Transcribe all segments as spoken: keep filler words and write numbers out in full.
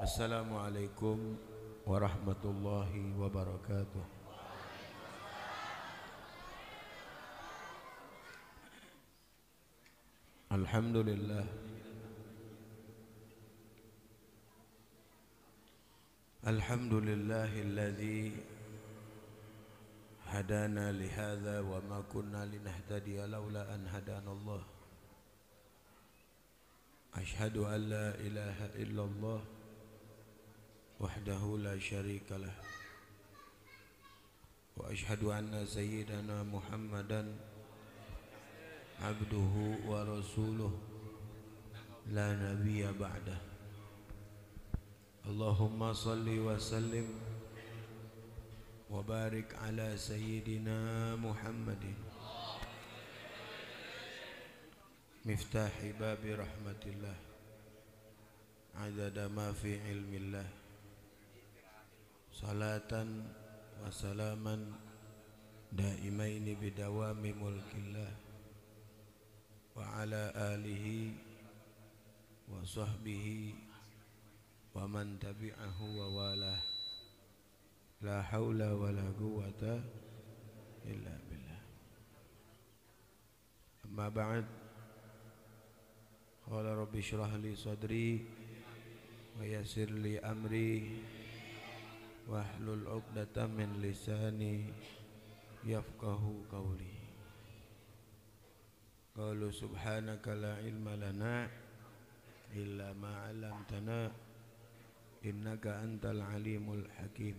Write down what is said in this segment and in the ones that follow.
Assalamualaikum warahmatullahi wabarakatuh. Alhamdulillah. Alhamdulillahilladzi hadana lihadza wa ma kunna linahtadiya laula an hadanallah. Ashhadu an la ilaha illallah wahdahu la syarika lah. Wa ashhadu anna sayyidana Muhammadan abduhu wa rasuluh la nabiyya ba'dah. Allahumma salli wa sallim wa barik ala sayyidina Muhammadin miftahi babi rahmatillah adada ma fi ilmillah. Salatan wa salaman daimaini bidawami mulkillah wa ala alihi wa sahbihi wa man tabi'ahu wa walah. La haula wa la quwwata illa billah. Amma ba'd. Qala rabbi shrah li sadri wa yassir li amri wahlul 'uqdatam min lisani yafqahu qawli. Qalu subhanaka la ilma lana illa ma 'allamtana innaka antal alimul hakim.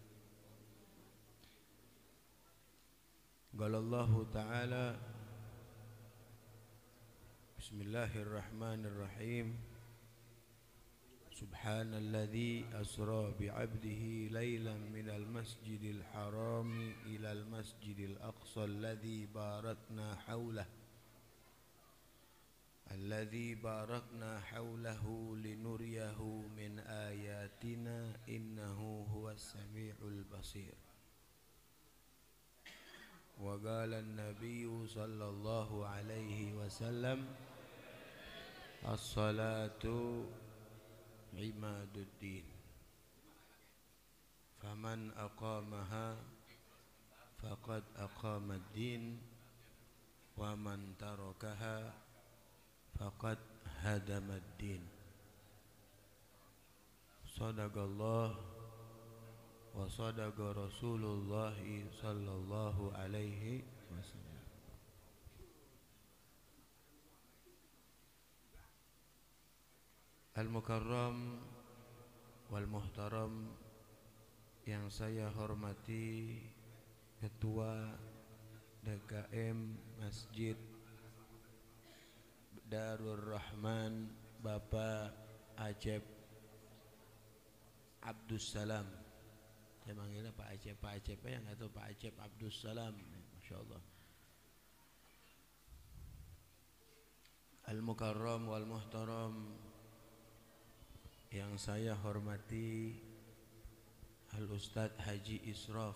Qala Allah ta'ala Bismillahirrahmanirrahim. Subhanalladzi asra bi'abdihi laylan minal masjidil harami ilal masjidil aqsa alladzi barakna hawlah alladzi barakna hawlahu linuriyahu min ayatina innahu huwas sami'ul basir. Wa qala an-nabiyyu sallallahu alaihi wasallam as-salatu imaduddin faman aqamaha faqad aqama ad-din wa man tarakaha faqad hadama ad-din. Sadaqallah wa sadaqa Rasulullah sallallahu alaihi wasallam. Al-Mukarram wal Muhtaram yang saya hormati Ketua D K M Masjid Darur Rahman Bapak Acep Abdus Salam. Saya manggilnya Pak Acep, Pak Acep yang nggak tahu Pak Acep Abdus Salam. Masya Allah. Al-Mukarram wal Muhtaram yang saya hormati Al-Ustadz Haji Israf.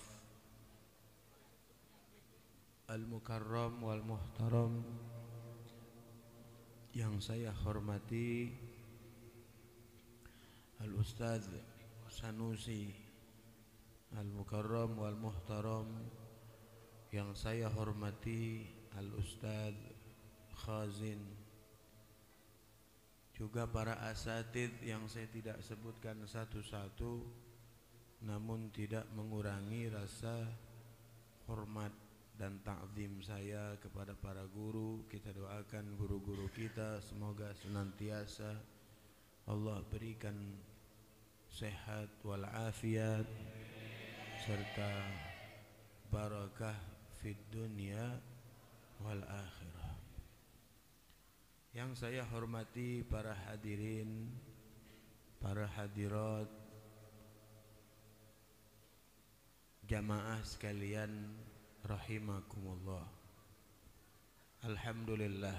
Al-Mukarram wal Muhtaram yang saya hormati Al-Ustadz Sanusi. Al-Mukarram wal Muhtaram yang saya hormati Al-Ustadz Khazin. Juga para asatidz yang saya tidak sebutkan satu-satu, namun tidak mengurangi rasa hormat dan ta'zim saya kepada para guru. Kita doakan guru-guru kita semoga senantiasa Allah berikan sehat wal afiat serta barakah fid dunya wal akhirah. Yang saya hormati para hadirin, para hadirat, jamaah sekalian rahimakumullah. Alhamdulillah,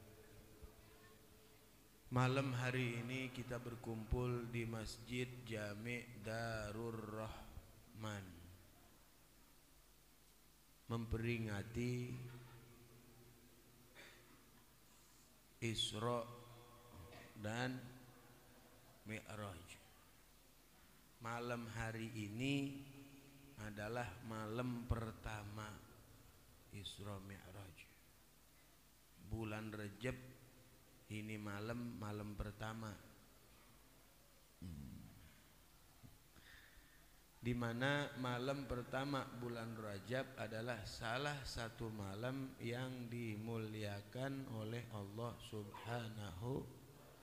malam hari ini kita berkumpul di Masjid Jami' Darur Rahman memperingati Isra dan Mi'raj. malam hari ini adalah malam pertama Isra Mi'raj. Bulan Rajab ini malam malam pertama. Hmm. Di mana malam pertama bulan Rajab adalah salah satu malam yang dimuliakan oleh Allah Subhanahu.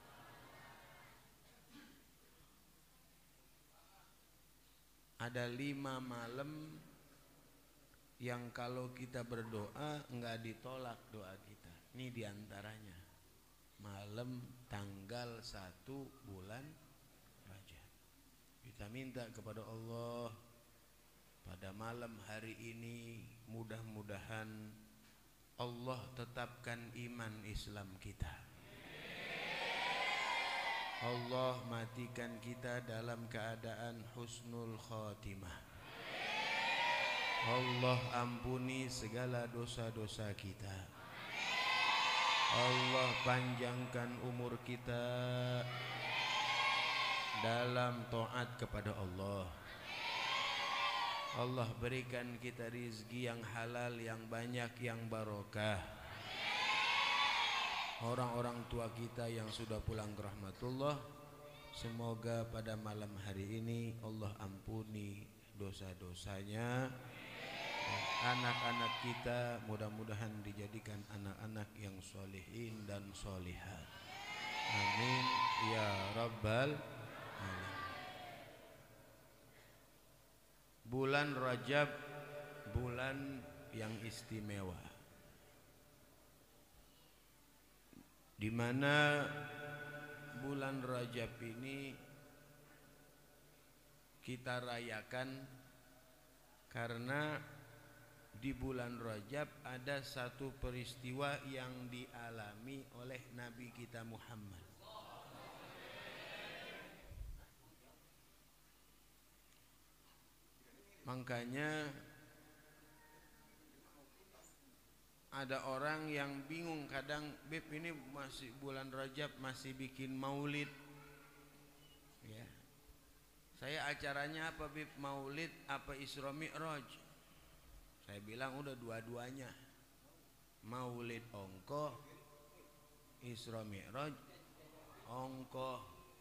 Ada lima malam yang kalau kita berdoa enggak ditolak doa kita. Ini diantaranya malam tanggal satu bulan Rajab. Kita minta kepada Allah pada malam hari ini mudah-mudahan Allah tetapkan iman Islam kita. Allah matikan kita dalam keadaan husnul khatimah. Allah ampuni segala dosa-dosa kita. Allah panjangkan umur kita dalam taat kepada Allah. Allah berikan kita rizki yang halal, yang banyak, yang barokah. Orang-orang tua kita yang sudah pulang ke rahmatullah, semoga pada malam hari ini Allah ampuni dosa-dosanya. Anak-anak kita mudah-mudahan dijadikan anak-anak yang solehin dan solehat. Amin ya rabbal alamin. Bulan Rajab, bulan yang istimewa, di mana bulan Rajab ini kita rayakan karena di bulan Rajab ada satu peristiwa yang dialami oleh Nabi kita Muhammad. Makanya ada orang yang bingung kadang, Beb ini masih bulan Rajab masih bikin maulid. Ya. Saya acaranya apa Beb? Maulid apa Isra Mi'raj? Saya bilang udah dua-duanya. Maulid ongkoh, Isra Mi'raj ongkoh.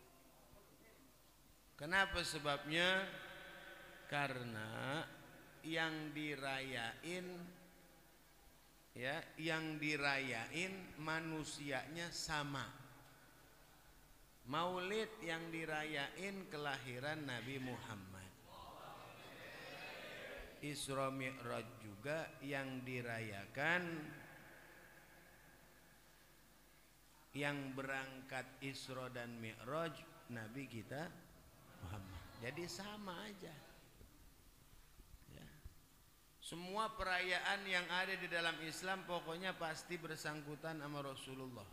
Kenapa sebabnya? Karena yang dirayain ya, yang dirayain manusianya sama. Maulid yang dirayain kelahiran Nabi Muhammad. Isra Mi'raj juga yang dirayakan, yang berangkat Isra dan Mi'raj Nabi kita Muhammad. Jadi sama aja. Semua perayaan yang ada di dalam Islam pokoknya pasti bersangkutan sama Rasulullah.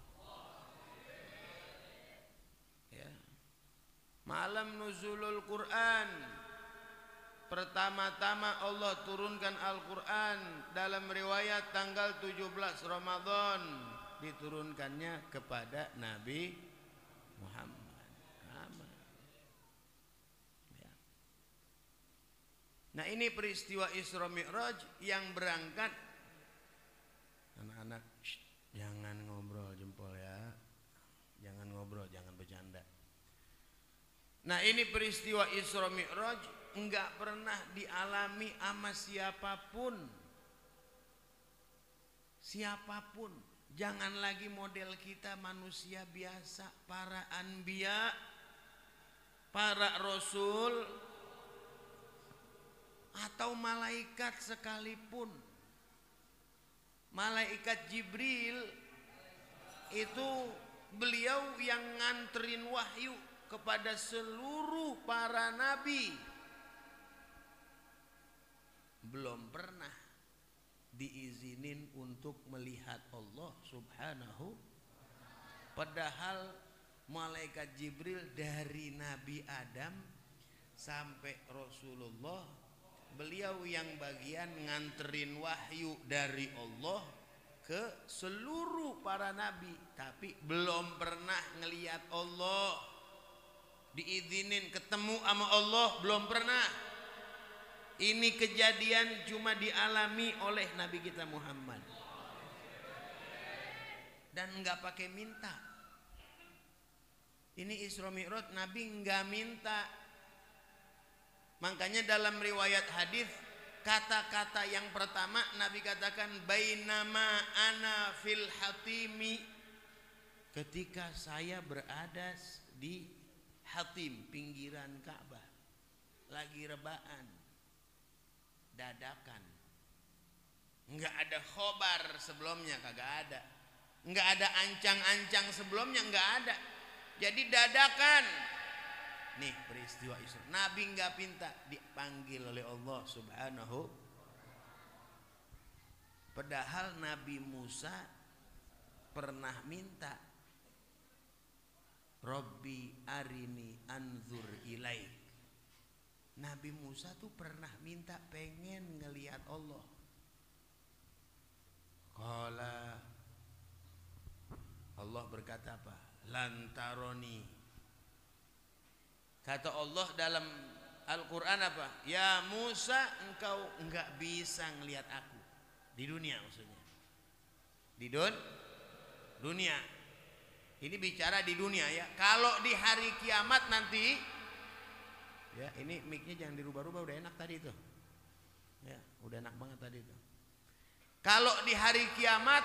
Ya. Malam nuzulul Quran, pertama-tama Allah turunkan Al-Quran dalam riwayat tanggal tujuh belas Ramadan, diturunkannya kepada Nabi Muhammad. Nah, ini peristiwa Isra Mi'raj yang berangkat. Anak-anak, jangan ngobrol jempol ya. Jangan ngobrol, jangan bercanda. Nah, ini peristiwa Isra Mi'raj enggak pernah dialami sama siapapun. Siapapun. Jangan lagi model kita manusia biasa, para anbiya, para rasul, atau malaikat sekalipun. Malaikat Jibril itu beliau yang nganterin wahyu kepada seluruh para nabi. Belum pernah diizinin untuk melihat Allah Subhanahu. Padahal malaikat Jibril dari Nabi Adam sampai Rasulullah, beliau yang bagian nganterin wahyu dari Allah ke seluruh para nabi, tapi belum pernah ngelihat Allah. diizinin ketemu sama Allah, belum pernah. Ini kejadian cuma dialami oleh Nabi kita Muhammad. Dan enggak pakai minta. Ini Isra Mi'raj Nabi enggak minta. Makanya dalam riwayat hadis kata-kata yang pertama Nabi katakan bainama ana fil hatimi, ketika saya berada di hatim, pinggiran Ka'bah, lagi rebaan, dadakan, nggak ada khobar sebelumnya, kagak ada, nggak ada ancang-ancang sebelumnya, nggak ada, jadi dadakan. Nih peristiwa Isra, Nabi nggak minta, dipanggil oleh Allah Subhanahu. Padahal Nabi Musa pernah minta, Robbi arini anzur ilaik. Nabi Musa tuh pernah minta, pengen ngelihat Allah. Qala, Allah berkata apa? Lantaroni. Kata Allah dalam Al-Quran apa? Ya Musa, engkau enggak bisa ngelihat aku di dunia, maksudnya di dun dunia. Ini bicara di dunia ya. Kalau di hari kiamat nanti, ya ini mic-nya jangan dirubah-rubah, udah enak tadi itu. Ya, udah enak banget tadi itu. Kalau di hari kiamat,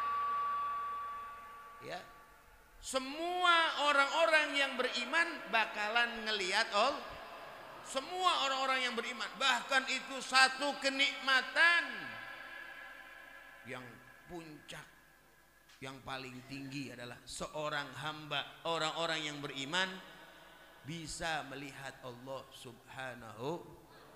ya, semua orang-orang yang beriman bakalan ngelihat Allah. Semua orang-orang yang beriman, bahkan itu satu kenikmatan yang puncak, yang paling tinggi adalah seorang hamba, orang-orang yang beriman bisa melihat Allah Subhanahu.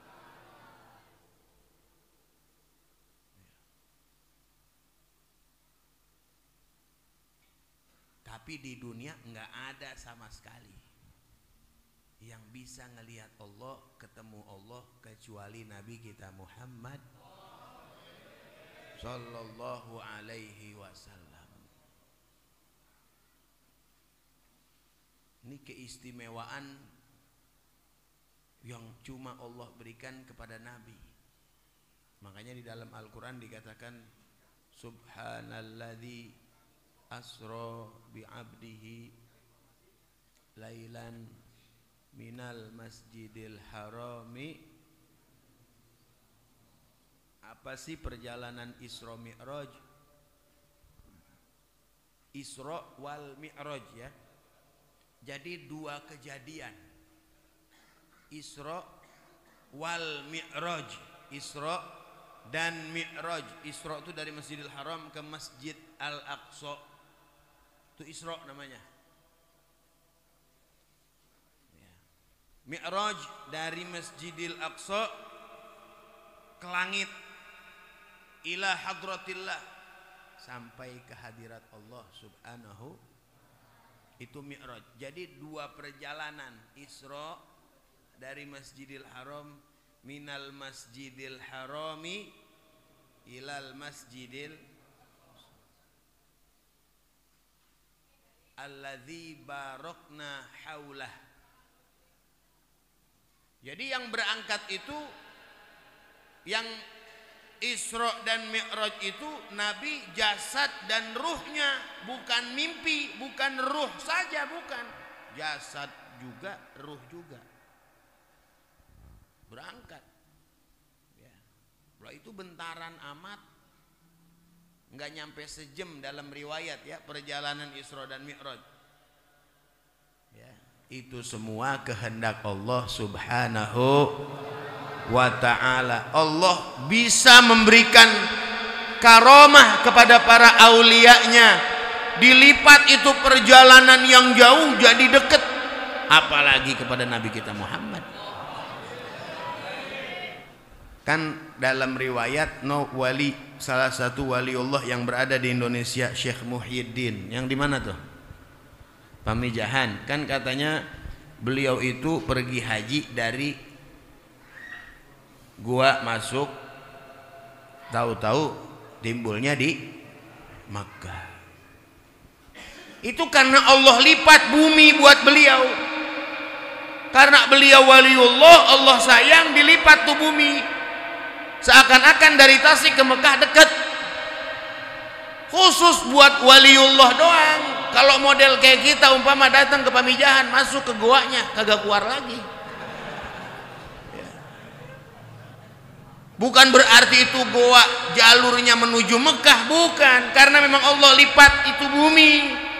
Tapi di dunia nggak ada sama sekali yang bisa ngelihat Allah, ketemu Allah, kecuali Nabi kita Muhammad Sallallahu Alaihi Wasallam. Ini keistimewaan yang cuma Allah berikan kepada Nabi. Makanya di dalam Al-Quran dikatakan Subhanalladzi asra bi'abdihi lailan minal masjidil harami. Apa sih perjalanan Isra Mi'raj? Isra wal Mi'raj ya. Jadi dua kejadian, Isra wal Mi'raj, Isra dan Mi'raj. Isra itu dari Masjidil Haram ke Masjid Al-Aqsa, itu Isra namanya. Ya. Mi'raj dari Masjidil Aqsa ke langit, ila hadratillah, sampai ke hadirat Allah Subhanahu. Itu Mi'raj. Jadi dua perjalanan, Isra dari Masjidil Haram, minal Masjidil Harami ilal Masjidil alladzi barakna haulah. Jadi yang berangkat itu, yang Isra dan Mi'raj itu Nabi jasad dan ruhnya, bukan mimpi, bukan ruh saja, bukan, jasad juga, ruh juga berangkat. Ya. Itu bentaran amat, nggak nyampe sejam dalam riwayat ya perjalanan Isra dan Mi'raj. Ya. Itu semua kehendak Allah Subhanahu wa ta'ala. Allah bisa memberikan karomah kepada para aulianya, dilipat itu perjalanan yang jauh jadi dekat, apalagi kepada Nabi kita Muhammad. Kan dalam riwayat no wali, salah satu waliullah yang berada di Indonesia, Syekh Muhyiddin, yang di mana tuh? Pamijahan. Kan katanya beliau itu pergi haji dari gua masuk, tahu-tahu timbulnya di Makkah. Itu karena Allah lipat bumi buat beliau. Karena beliau waliullah, Allah sayang, dilipat tuh bumi. Seakan-akan dari Tasik ke Mekah dekat. Khusus buat waliullah doang. Kalau model kayak kita umpama datang ke Pamijahan, masuk ke goanya, kagak keluar lagi. Bukan berarti itu goa jalurnya menuju Mekah, bukan. Karena memang Allah lipat itu bumi.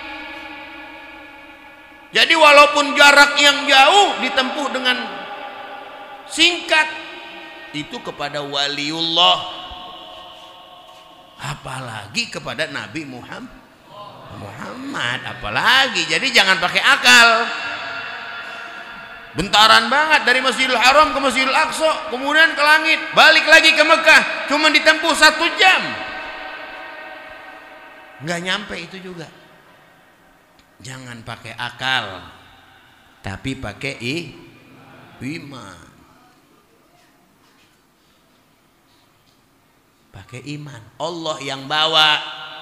Jadi walaupun jarak yang jauh ditempuh dengan singkat, itu kepada waliullah, apalagi kepada Nabi Muhammad Muhammad apalagi. Jadi jangan pakai akal. Bentaran banget dari Masjidil Haram ke Masjidil Aqsa, kemudian ke langit, balik lagi ke Mekah, cuma ditempuh satu jam, nggak nyampe itu juga. Jangan pakai akal, tapi pakai i, iman. Pakai iman. Allah yang bawa.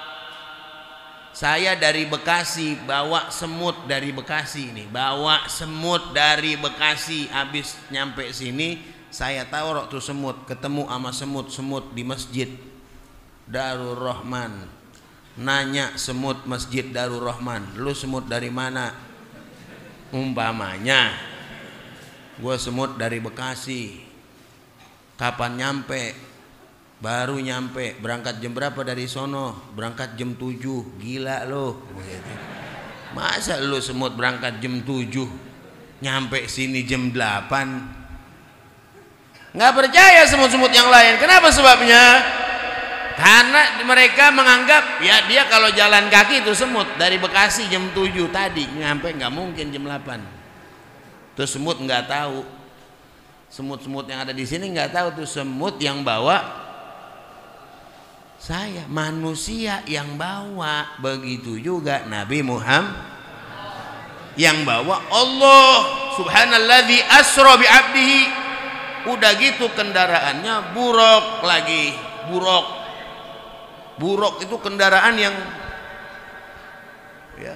Saya dari Bekasi, bawa semut dari Bekasi nih, bawa semut dari Bekasi. Habis nyampe sini, saya tahu waktu semut, ketemu sama semut-semut di masjid Darul Rahman. Nanya semut masjid Darul Rahman, lu semut dari mana? Umpamanya gue semut dari Bekasi. Kapan nyampe? Baru nyampe. Berangkat jam berapa dari sono? Berangkat jam tujuh. Gila lo. Masa lu semut berangkat jam tujuh, nyampe sini jam delapan? Nggak percaya semut-semut yang lain. Kenapa sebabnya? Karena mereka menganggap ya dia kalau jalan kaki itu semut dari Bekasi jam tujuh tadi nyampe nggak mungkin jam delapan. Terus semut nggak tahu, semut-semut yang ada di sini nggak tahu tuh semut yang bawa saya, manusia yang bawa. Begitu juga Nabi Muhammad yang bawa Allah. Subhanalladzi asra bi abdihi. Udah gitu kendaraannya buruk lagi, buruk. Buruk itu kendaraan yang ya,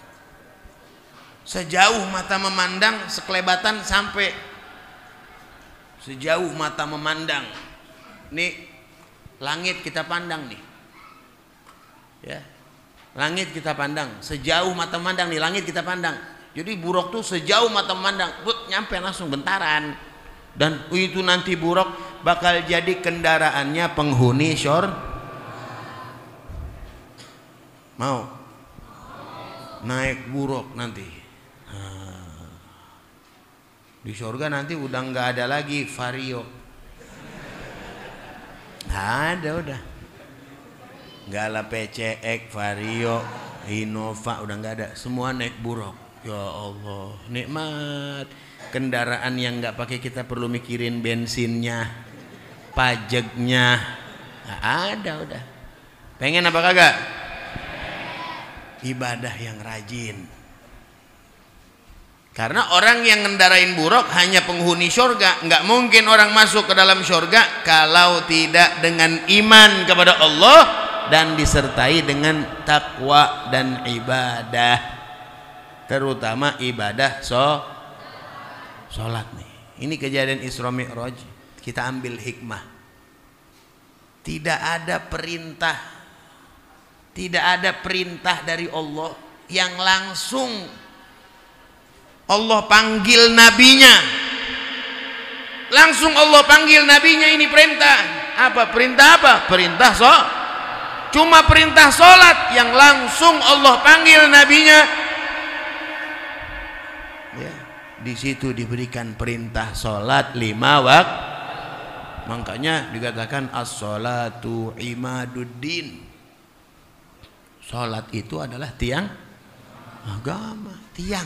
sejauh mata memandang, sekelebatan sampai sejauh mata memandang. Nih langit kita pandang nih, ya, langit kita pandang, sejauh mata memandang nih langit kita pandang. Jadi buruk tuh sejauh mata memandang, but nyampe langsung bentaran. Dan itu nanti buruk bakal jadi kendaraannya penghuni syur. Mau naik buruk nanti, nah, di surga nanti udah nggak ada lagi Vario, nggak ada udah, nggak ada P C X, Vario, Innova, udah nggak ada, semua naik buruk. Ya Allah, nikmat kendaraan yang nggak pakai kita perlu mikirin bensinnya, pajaknya, nggak ada udah. Pengen apa kagak? Ibadah yang rajin. Karena orang yang ngendarain buruk hanya penghuni syurga. Nggak mungkin orang masuk ke dalam syurga kalau tidak dengan iman kepada Allah dan disertai dengan takwa dan ibadah, terutama ibadah so sholat nih. Ini kejadian Isra Mi'raj, kita ambil hikmah. Tidak ada perintah, tidak ada perintah dari Allah yang langsung Allah panggil nabinya. Langsung Allah panggil nabinya, ini perintah. Apa perintah apa? Perintah so. Cuma perintah sholat yang langsung Allah panggil nabinya. Ya, di situ diberikan perintah sholat lima waktu. Makanya dikatakan as-sholatu imaduddin. Sholat itu adalah tiang agama, tiang.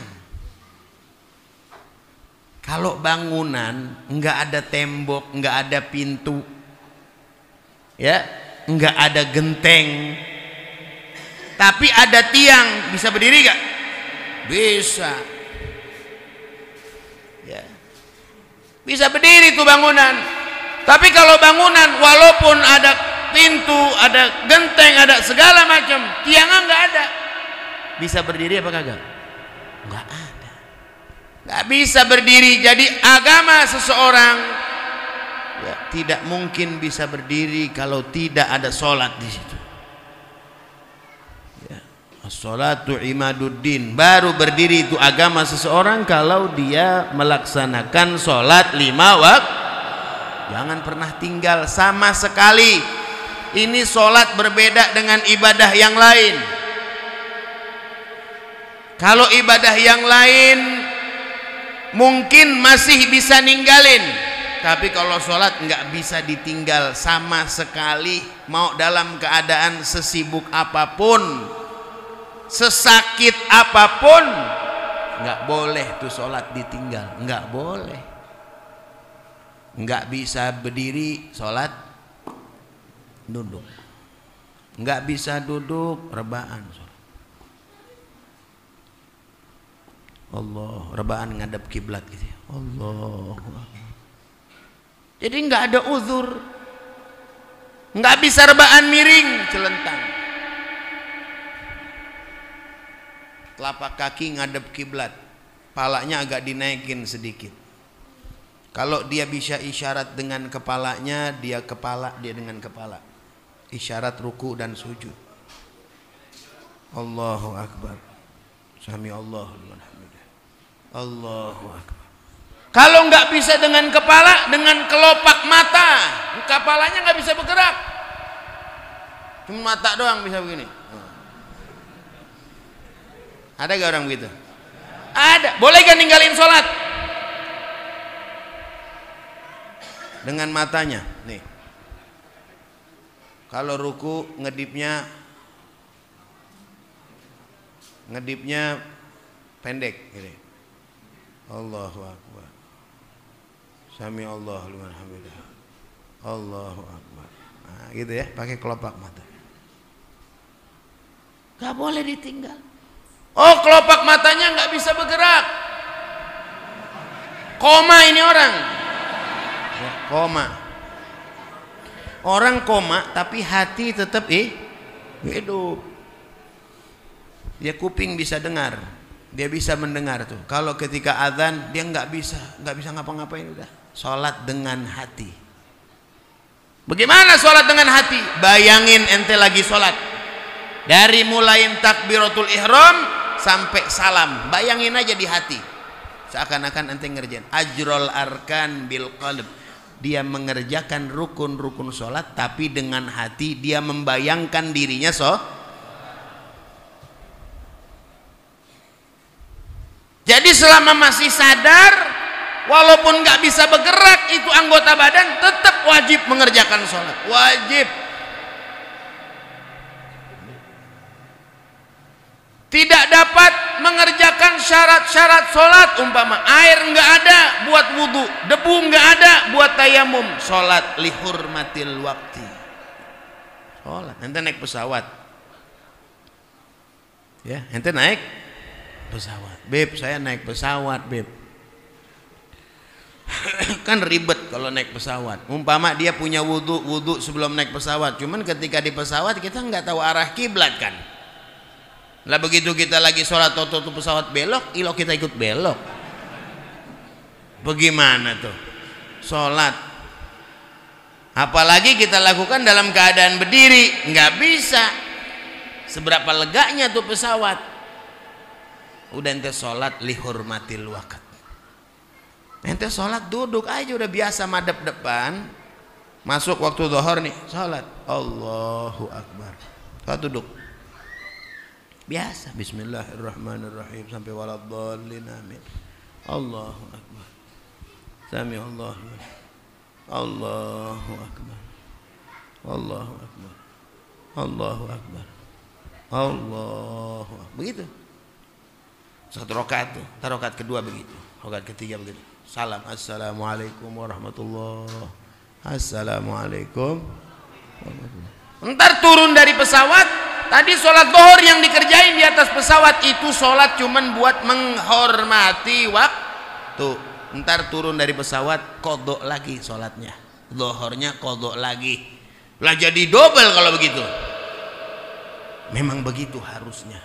Kalau bangunan nggak ada tembok, nggak ada pintu, ya, nggak ada genteng, tapi ada tiang, bisa berdiri gak? Bisa, ya, bisa berdiri tuh bangunan. Tapi kalau bangunan walaupun ada pintu, ada genteng, ada segala macam, tiangnya nggak ada, bisa berdiri apa kagak? Nggak ada. nggak bisa berdiri. Jadi agama seseorang ya, tidak mungkin bisa berdiri kalau tidak ada sholat di situ. Ya. As-sholatu imaduddin. Baru berdiri itu agama seseorang kalau dia melaksanakan sholat lima waktu. Jangan pernah tinggal sama sekali. Ini sholat berbeda dengan ibadah yang lain. Kalau ibadah yang lain mungkin masih bisa ninggalin, tapi kalau sholat nggak bisa ditinggal sama sekali. Mau dalam keadaan sesibuk apapun, sesakit apapun, nggak boleh tuh sholat ditinggal, nggak boleh. Nggak bisa berdiri sholat duduk, nggak bisa duduk rebaan sholat. Allah, rebaan ngadep kiblat gitu. Allah. Jadi nggak ada uzur, nggak bisa rebaan miring celentang. Telapak kaki ngadep kiblat, palanya agak dinaikin sedikit. Kalau dia bisa isyarat dengan kepalanya, dia kepala, dia dengan kepala. Isyarat ruku dan sujud. Allahu Akbar. Sami Allahu liman hamidah. Allahu Akbar. Kalau nggak bisa dengan kepala, dengan kelopak mata, kepalanya nggak bisa bergerak, cuma mata doang bisa begini. Ada gak orang begitu? Ada. Boleh gak ninggalin sholat dengan matanya? Nih, kalau ruku ngedipnya ngedipnya pendek gini. Allahu Akbar. Sami Allahu liman hamidah. Allahu Akbar. Nah, gitu ya, pakai kelopak mata. Gak boleh ditinggal. Oh, kelopak matanya nggak bisa bergerak. Koma ini orang. Ya, koma. Orang koma tapi hati tetap eh hidup. Dia kuping bisa dengar, dia bisa mendengar tuh. Kalau ketika azan dia nggak bisa, nggak bisa ngapa-ngapain udah. Sholat dengan hati. Bagaimana sholat dengan hati? Bayangin ente lagi sholat, dari mulai takbiratul ihram sampai salam, bayangin aja di hati. Seakan-akan ente ngerjain ajrol arkan bil qalb. Dia mengerjakan rukun-rukun sholat, tapi dengan hati dia membayangkan dirinya so. Jadi selama masih sadar, walaupun nggak bisa bergerak itu anggota badan, tetap wajib mengerjakan sholat. Wajib. Tidak dapat mengerjakan syarat-syarat sholat, umpama air nggak ada buat wudhu, debu nggak ada buat tayamum, sholat lihurmatil wakti. Sholat. Ente naik pesawat, ya, ente naik pesawat, beb, saya naik pesawat, beb. Kan ribet kalau naik pesawat. Umpama dia punya wudhu, wudhu sebelum naik pesawat. Cuman ketika di pesawat kita nggak tahu arah kiblat kan. Lah begitu kita lagi sholat, toto pesawat belok, ilok kita ikut belok. Bagaimana tuh sholat? Apalagi kita lakukan dalam keadaan berdiri, nggak bisa. Seberapa leganya tuh pesawat. Udah ente sholat lihurmatil waqt. Ente sholat duduk aja udah biasa madep depan. Masuk waktu zuhur nih, sholat Allahu Akbar, sholat duduk biasa, bismillahirrahmanirrahim sampai waladhdallin, amin. Allahu Akbar. Sami Allahu Allahu Akbar. Allahu Akbar. Allahu Akbar. Allahu Akbar. Begitu. Satu rakaat tuh, rakaat kedua begitu, rakaat ketiga begitu. Salam, assalamualaikum warahmatullahi. Assalamualaikum warahmatullahi. Ntar turun dari pesawat, tadi sholat zuhur yang dikerjain di atas pesawat itu sholat cuman buat menghormati waktu. Ntar turun dari pesawat, kodok lagi sholatnya, zuhurnya kodok lagi. Lah jadi double kalau begitu. Memang begitu harusnya.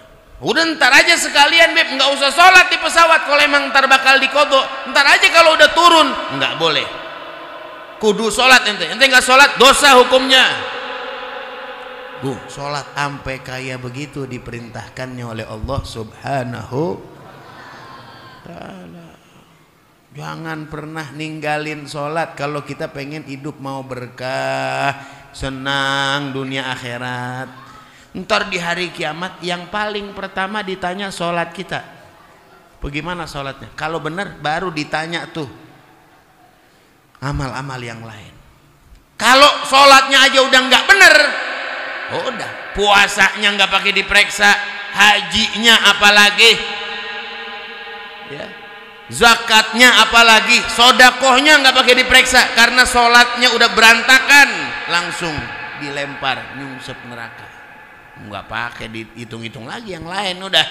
Udah ntar aja sekalian Beb, nggak usah sholat di pesawat kalau emang ntar bakal dikodok. Ntar aja kalau udah turun, nggak boleh. Kudu sholat ente, ente nggak sholat dosa hukumnya. Bu, sholat sampai kayak begitu diperintahkannya oleh Allah Subhanahu Ta'ala. Jangan pernah ninggalin sholat kalau kita pengen hidup mau berkah, senang dunia akhirat. Ntar di hari kiamat yang paling pertama ditanya sholat kita, bagaimana sholatnya? Kalau benar baru ditanya tuh amal-amal yang lain. Kalau sholatnya aja udah nggak bener, oh udah puasanya nggak pakai diperiksa, hajinya apalagi, ya, zakatnya apalagi, sodakohnya nggak pakai diperiksa karena sholatnya udah berantakan, langsung dilempar nyungsep neraka. Nggak pakai dihitung-hitung lagi yang lain. Udah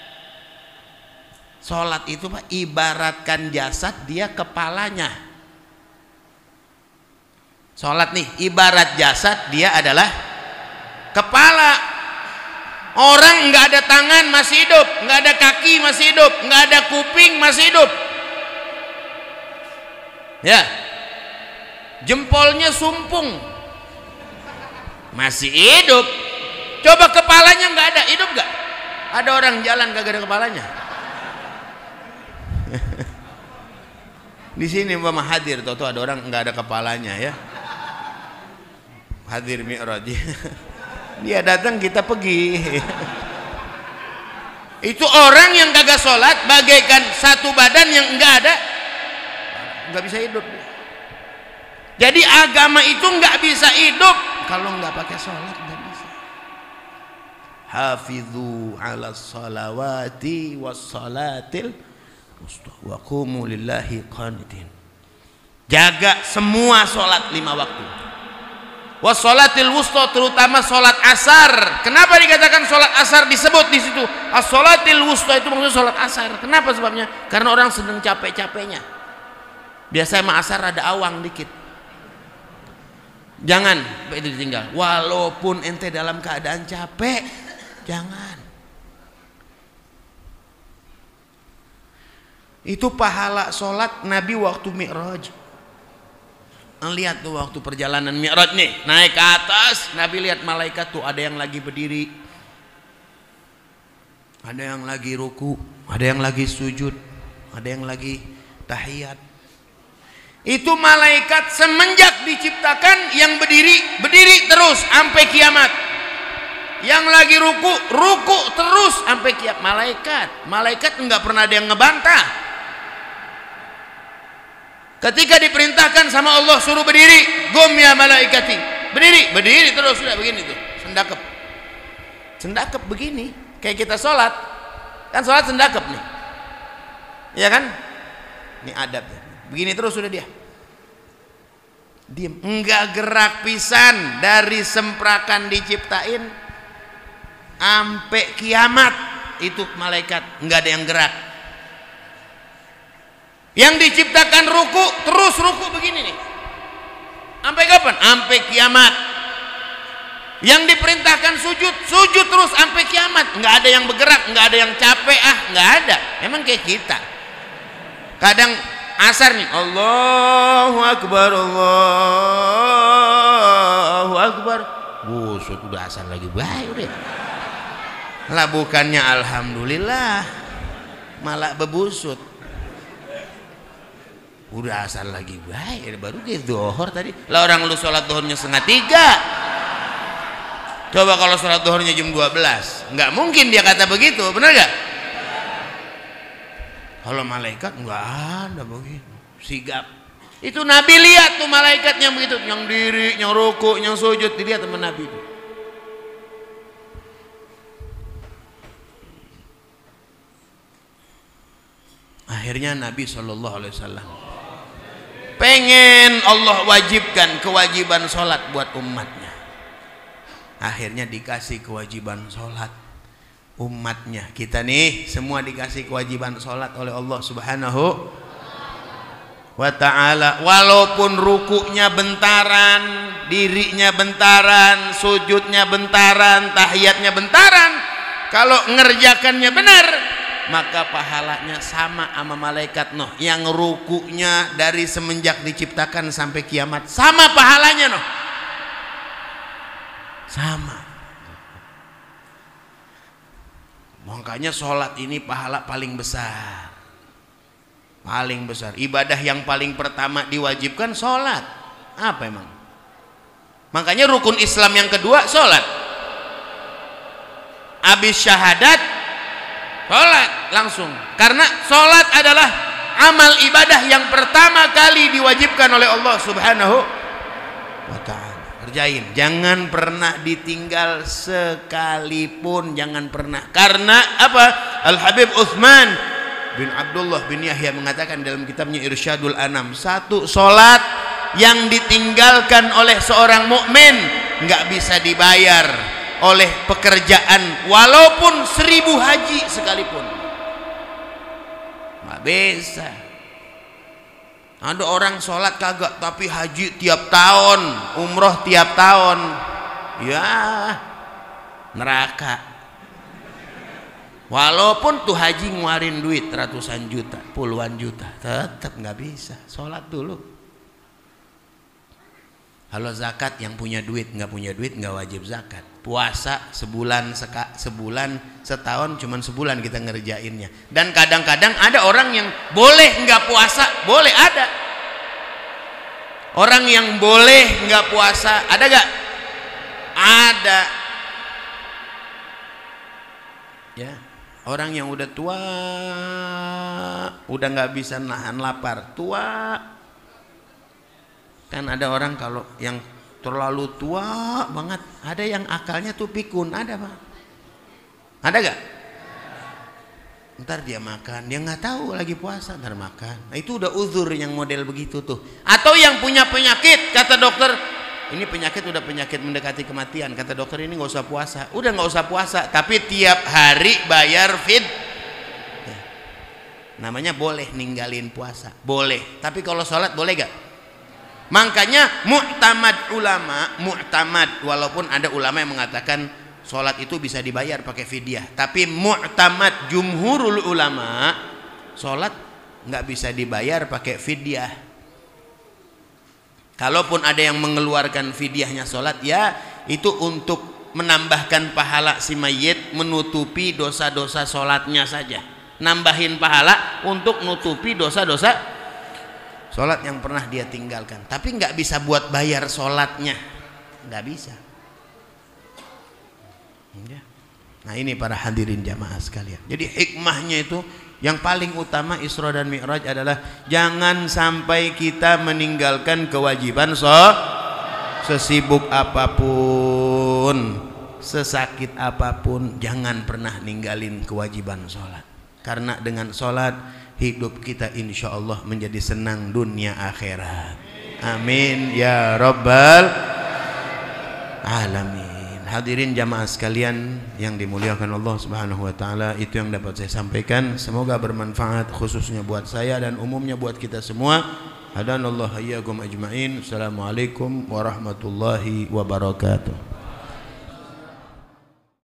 sholat itu Pak ibaratkan jasad, dia kepalanya. Sholat nih ibarat jasad, dia adalah kepala. Orang nggak ada tangan masih hidup, nggak ada kaki masih hidup, nggak ada kuping masih hidup, ya, jempolnya sumpung masih hidup. Coba kepalanya nggak ada, hidup nggak? Ada orang jalan gak ada kepalanya. Di sini Mbak hadir, toto ada orang nggak ada kepalanya ya. Hadir Mi'raj. Dia datang kita pergi. Itu orang yang kagak sholat bagaikan satu badan yang nggak ada, nggak bisa hidup. Jadi agama itu nggak bisa hidup kalau nggak pakai sholat. Hafidhu ala salawati was salatil wusta wa qumu lillahi qanitin. Jaga semua sholat lima waktu. Was salatil wusta, terutama sholat asar. Kenapa dikatakan sholat asar disebut di situ? As salatil wusta itu maksudnya sholat asar. Kenapa sebabnya? Karena orang sedang capek-capeknya. Biasa emang asar ada awang dikit. Jangan itu ditinggal. Walaupun ente dalam keadaan capek, jangan. Itu pahala sholat Nabi waktu Mi'raj. Lihat tuh waktu perjalanan Mi'raj nih, naik ke atas, Nabi lihat malaikat tuh, ada yang lagi berdiri, ada yang lagi ruku, ada yang lagi sujud, ada yang lagi tahiyat. Itu malaikat semenjak diciptakan yang berdiri, berdiri terus sampai kiamat. Yang lagi ruku, ruku terus sampai kiamat. Malaikat, malaikat enggak pernah ada yang ngebantah. Ketika diperintahkan sama Allah suruh berdiri, gum ya malaikati, berdiri, berdiri terus, sudah begini tuh, sendakep, sendakep begini, kayak kita sholat, kan sholat sendakep nih, ya kan? Ini adab, begini terus sudah dia, diem, enggak gerak pisan dari semprakan diciptain, sampai kiamat itu malaikat enggak ada yang gerak. Yang diciptakan ruku terus ruku begini nih, sampai kapan? Sampai kiamat. Yang diperintahkan sujud sujud terus sampai kiamat. Nggak ada yang bergerak, nggak ada yang capek, ah nggak ada. Emang kayak kita. Kadang asar nih, Allahu Akbar, Allahu Akbar, busuk udah asar lagi, baik udah. Lah bukannya alhamdulillah, malah bebusut. Udah asal lagi baik, baru kayak zuhur tadi. Lah orang lu sholat zuhurnya setengah tiga. Coba kalau sholat zuhurnya jam dua belas, nggak mungkin dia kata begitu, benar nggak? Kalau malaikat nggak ada begitu, sigap. Itu Nabi lihat tuh malaikat yang begitu, yang diri, yang ruku, yang sujud, dilihat teman Nabi itu. Akhirnya Nabi shallallahu alaihi wasallam pengen Allah wajibkan kewajiban sholat buat umatnya. Akhirnya dikasih kewajiban sholat umatnya. Kita nih semua dikasih kewajiban sholat oleh Allah Subhanahu wa ta'ala. Walaupun rukunya bentaran, dirinya bentaran, sujudnya bentaran, tahiyatnya bentaran, kalau ngerjakannya benar, maka pahalanya sama sama malaikat Nuh yang rukunya dari semenjak diciptakan sampai kiamat, sama pahalanya Nuh, sama. Makanya sholat ini pahala paling besar, paling besar. Ibadah yang paling pertama diwajibkan sholat. Apa emang? Makanya rukun Islam yang kedua sholat. Habis syahadat sholat langsung, karena sholat adalah amal ibadah yang pertama kali diwajibkan oleh Allah Subhanahu wa ta'ala. Kerjain, jangan pernah ditinggal sekalipun, jangan pernah. Karena apa? Al-Habib Utsman bin Abdullah bin Yahya mengatakan dalam kitabnya Irsyadul Anam, satu sholat yang ditinggalkan oleh seorang mukmin nggak bisa dibayar oleh pekerjaan walaupun seribu haji sekalipun, nggak bisa. Ada orang sholat kagak tapi haji tiap tahun, umroh tiap tahun, ya neraka. Walaupun tuh haji ngeluarin duit ratusan juta, puluhan juta, tetap nggak bisa. Sholat dulu. Kalau zakat yang punya duit, nggak punya duit nggak wajib zakat. Puasa sebulan seka, sebulan setahun cuman sebulan kita ngerjainnya. Dan kadang-kadang ada orang yang boleh nggak puasa, boleh ada. Orang yang boleh nggak puasa, ada gak? Ada. Ya, orang yang udah tua, udah nggak bisa nahan lapar, tua. Kan ada orang kalau yang terlalu tua banget, ada yang akalnya tuh pikun, ada Pak, ada gak? Ntar dia makan, dia nggak tahu lagi puasa, ntar makan. Nah itu udah uzur yang model begitu tuh. Atau yang punya penyakit, kata dokter, ini penyakit udah penyakit mendekati kematian, kata dokter ini nggak usah puasa, udah nggak usah puasa, tapi tiap hari bayar fid. Ya. Namanya boleh ninggalin puasa, boleh. Tapi kalau sholat boleh gak? Makanya mu'tamad ulama, mu'tamad, walaupun ada ulama yang mengatakan sholat itu bisa dibayar pakai fidyah, tapi mu'tamad jumhurul ulama, sholat nggak bisa dibayar pakai fidyah. Kalaupun ada yang mengeluarkan fidyahnya sholat, ya itu untuk menambahkan pahala si mayit, menutupi dosa-dosa sholatnya saja, nambahin pahala untuk nutupi dosa-dosa sholat yang pernah dia tinggalkan, tapi nggak bisa buat bayar sholatnya, nggak bisa. Nah ini para hadirin jamaah sekalian. Jadi hikmahnya itu yang paling utama Isra dan Mi'raj adalah jangan sampai kita meninggalkan kewajiban sholat, sesibuk apapun, sesakit apapun, jangan pernah ninggalin kewajiban sholat. Karena dengan sholat hidup kita insya Allah menjadi senang dunia akhirat. Amin ya rabbal alamin. Hadirin jamaah sekalian yang dimuliakan Allah Subhanahu wa taala, itu yang dapat saya sampaikan. Semoga bermanfaat khususnya buat saya dan umumnya buat kita semua. Hadanallahu iyyakum ajmain. Assalamualaikum warahmatullahi wabarakatuh.